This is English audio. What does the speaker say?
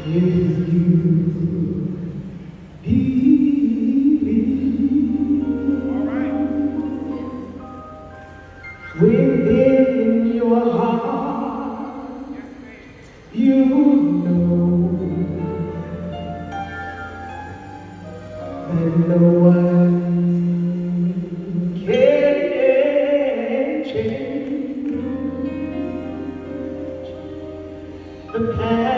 If you believe, all right, within your heart, you know that no one can change the past.